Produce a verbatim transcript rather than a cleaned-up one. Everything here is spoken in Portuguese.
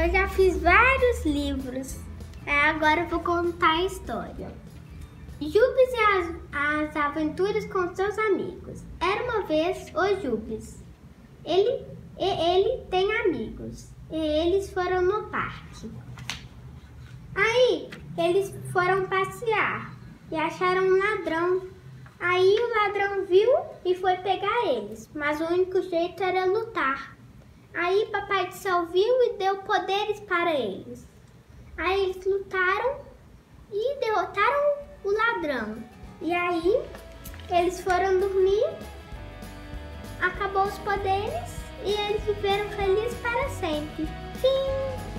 Eu já fiz vários livros. Agora eu vou contar a história. Jubes e as, as aventuras com seus amigos. Era uma vez o Jubes. Ele, ele tem amigos. E eles foram no parque. Aí eles foram passear e acharam um ladrão. Aí o ladrão viu e foi pegar eles, mas o único jeito era lutar. Aí Papai do Céu viu e deu poderes para eles. Aí eles lutaram e derrotaram o ladrão. E aí eles foram dormir, acabou os poderes e eles viveram felizes para sempre. Fim!